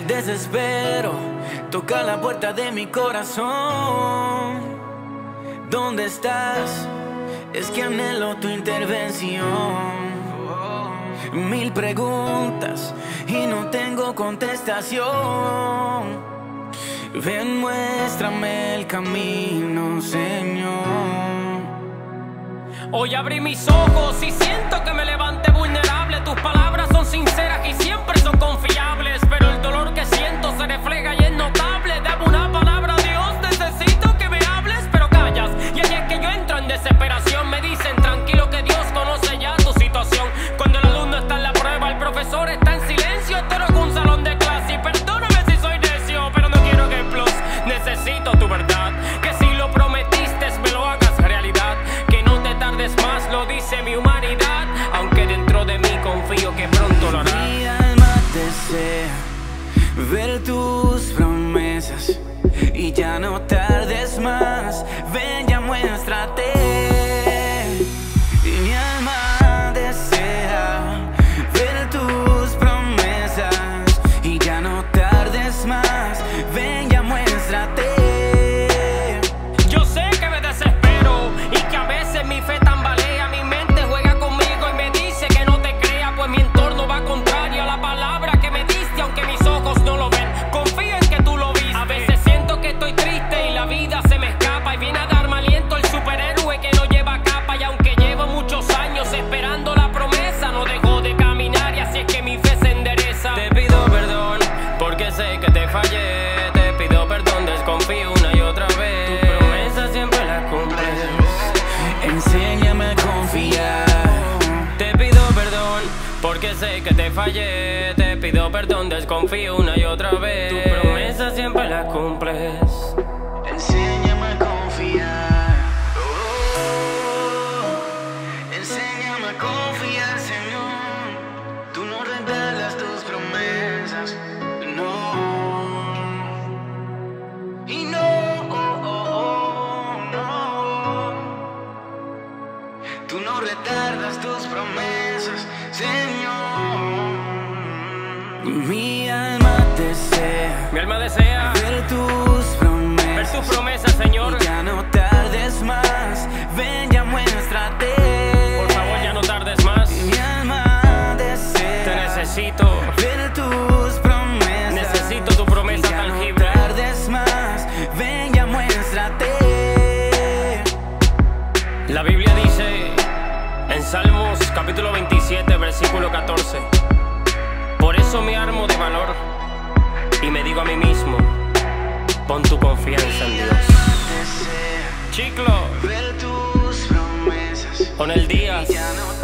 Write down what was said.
Desespero, toca la puerta de mi corazón. ¿Dónde estás? Es que anhelo tu intervención. Mil preguntas y no tengo contestación. Ven, muéstrame el camino, Señor. Hoy abrí mis ojos y siento que me levanté vulnerable. Tus palabras son sinceras y siempre son confiables, pero el dolor que siento se refleja y es notable. Dame una palabra, Dios, necesito que me hables, pero callas. Y ahí es que yo entro en desesperación. Me dicen tranquilo que Dios conoce ya tu situación. Cuando el alumno está en la prueba, el profesor está en silencio. Esto no es un salón de clase y perdóname si soy necio, pero no quiero que plus. Necesito tu verdad, que si lo prometiste me lo hagas realidad. Que no te tardes más, lo dice mi humanidad, aunque dentro de mí confío que pronto lo harás. Mi alma desea ver tus promesas y ya no tardes más. Ven, ya muéstrate. Mi alma desea ver tus promesas y ya no tardes más. Ven, ya muéstrate. Yo sé que me desespero y que a veces mi fe tambalea. Mi mente juega conmigo y me dice que no te crea, pues mi entorno va contrario a la palabra que me diste, aunque mis ojos no lo ven. Confío en que tú lo viste. A veces siento que estoy triste y la vida se me escapa, y viene a darme aliento el superhéroe que no lleva capa. Y aunque llevo muchos años esperando la promesa, no dejo de caminar y así es que mi fe se endereza. Te pido perdón porque sé que te fallé. Te pido perdón, desconfío una y otra vez. Tu promesa siempre la cumples. Enséñame a confiar. Te pido perdón porque sé que te fallé. Te pido perdón, desconfío una y otra vez. Tu promesa siempre la cumples. Enséñame a confiar. Enséñame a confiar, Señor. Tú no revelas tus promesas, no. Y no, tú no retardas tus promesas, Señor. Mi alma desea ver tus promesas, Señor. y ya no tardes más. Ven, ya muéstrate. Por favor, ya no tardes más. Mi alma desea Te necesito. ver tus promesas. Necesito tu promesa y ya tangible. No tardes más. Ven, ya muéstrate. La Biblia dice en Salmos capítulo 27, versículo 14: por eso me armo de valor y me digo a mí mismo, pon tu confianza en Dios. Chiclo, Ver tus promesas. con el Díaz. Y ya no